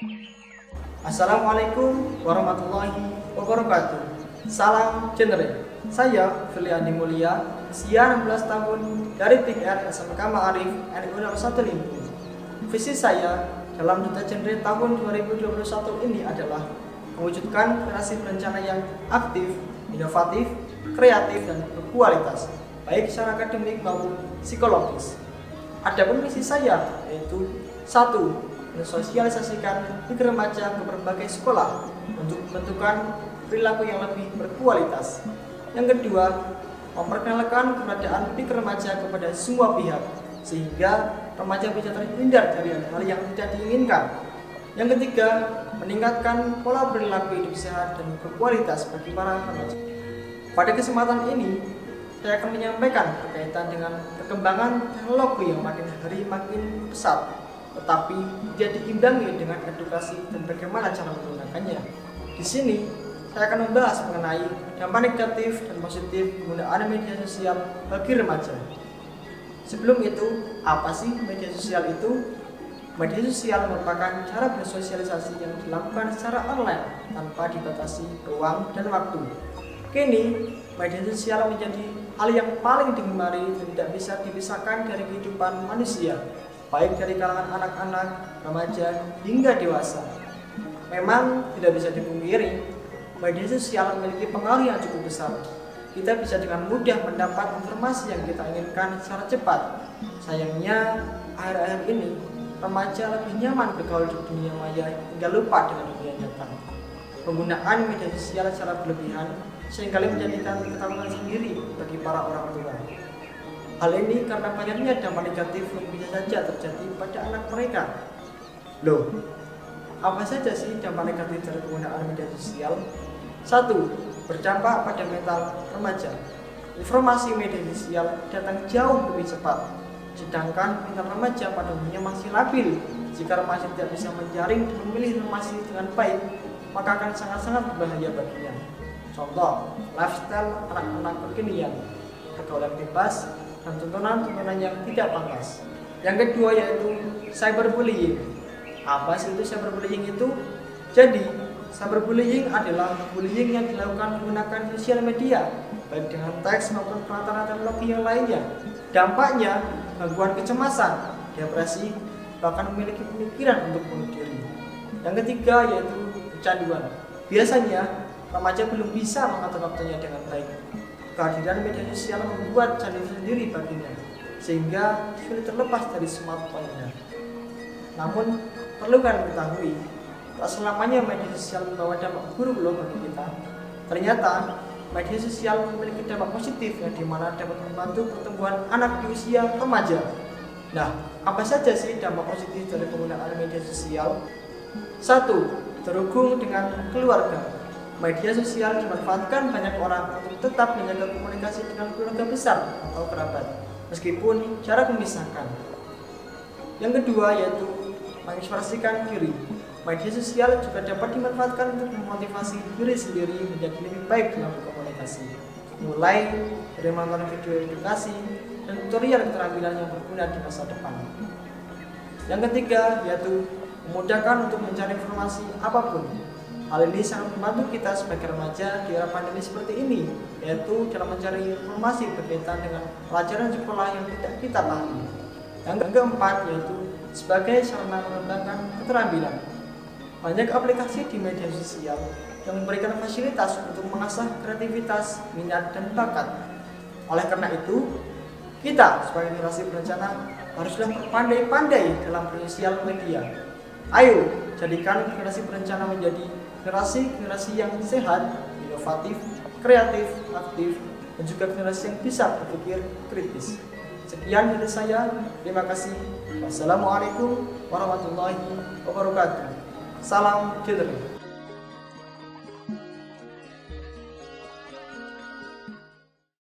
Assalamualaikum warahmatullahi wabarakatuh. Salam genre. Saya Fili Andi Mulia, usia 16 tahun dari Tik R SMK Ma'arif NU 01 Limpu. Visi saya dalam duta genre tahun 2021 ini adalah mewujudkan generasi berencana yang aktif, inovatif, kreatif, dan berkualitas, baik secara akademik maupun psikologis. Adapun misi saya yaitu 1. Mensosialisasikan pikiran remaja ke berbagai sekolah untuk menentukan perilaku yang lebih berkualitas. Yang kedua, memperkenalkan keberadaan pikiran remaja kepada semua pihak sehingga remaja bisa terhindar dari hal-hal yang tidak diinginkan. Yang ketiga, meningkatkan pola perilaku hidup sehat dan berkualitas bagi para remaja. Pada kesempatan ini, saya akan menyampaikan berkaitan dengan perkembangan teknologi yang makin hari makin pesat, tetapi tidak diimbangi dengan edukasi dan bagaimana cara menggunakannya. Di sini, saya akan membahas mengenai dampak negatif dan positif penggunaan media sosial bagi remaja. Sebelum itu, apa sih media sosial itu? Media sosial merupakan cara bersosialisasi yang dilakukan secara online tanpa dibatasi ruang dan waktu. Kini, media sosial menjadi hal yang paling digemari dan tidak bisa dipisahkan dari kehidupan manusia, baik dari kalangan anak-anak, remaja, hingga dewasa. Memang tidak bisa dipungkiri, media sosial memiliki pengaruh yang cukup besar. Kita bisa dengan mudah mendapat informasi yang kita inginkan secara cepat. Sayangnya, akhir-akhir ini, remaja lebih nyaman bergaul di dunia maya hingga lupa dengan dunia nyata. Penggunaan media sosial secara berlebihan seringkali menjadikan ketakutan sendiri bagi para orang tua. Hal ini karena banyaknya dampak negatif yang bisa saja terjadi pada anak mereka. Loh, apa saja sih dampak negatif dari penggunaan media sosial? 1. Berdampak pada mental remaja. Informasi media sosial datang jauh lebih cepat, sedangkan mental remaja pada umumnya masih labil. Jika remaja tidak bisa menjaring dan memilih informasi dengan baik, maka akan sangat-sangat berbahaya baginya. Contoh, lifestyle anak-anak kekinian, pergaulan bebas, dan tontonan-tontonan yang tidak pantas. Yang kedua yaitu cyberbullying. Apa sih itu cyberbullying itu? Jadi, cyberbullying adalah bullying yang dilakukan menggunakan sosial media, baik dengan teks maupun peralatan teknologi yang lainnya. Dampaknya, gangguan kecemasan, depresi, bahkan memiliki pemikiran untuk bunuh diri. Yang ketiga yaitu kecanduan. Biasanya, remaja belum bisa mengatur waktunya dengan baik. Kehadiran media sosial membuat candu sendiri baginya, sehingga sulit terlepas dari smartphone-nya. Namun, perlu kalian ketahui, tak selamanya media sosial membawa dampak buruk loh bagi kita. Ternyata, media sosial memiliki dampak positif yang dimana dapat membantu pertumbuhan anak di usia remaja. Nah, apa saja sih dampak positif dari penggunaan media sosial? 1. Terhubung dengan keluarga. Media sosial dimanfaatkan banyak orang untuk tetap menjaga komunikasi dengan keluarga besar atau kerabat, meskipun jarak memisahkan. Yang kedua yaitu mengekspresikan diri. Media sosial juga dapat dimanfaatkan untuk memotivasi diri sendiri menjadi lebih baik dalam berkomunikasi, mulai dari menonton video edukasi dan tutorial keterampilan yang berguna di masa depan. Yang ketiga yaitu memudahkan untuk mencari informasi apapun. Hal ini sangat membantu kita sebagai remaja di era pandemi seperti ini, yaitu dalam mencari informasi berkaitan dengan pelajaran sekolah yang tidak kita pahami. Yang keempat yaitu sebagai sarana mengembangkan keterampilan. Banyak aplikasi di media sosial yang memberikan fasilitas untuk mengasah kreativitas, minat, dan bakat. Oleh karena itu, kita sebagai generasi berencana haruslah berpandai-pandai dalam bersosial media. Ayo, jadikan generasi berencana menjadi generasi yang sehat, inovatif, kreatif, aktif, dan juga generasi yang bisa berpikir kritis. Sekian dari saya, terima kasih. Wassalamualaikum warahmatullahi wabarakatuh. Salam genre.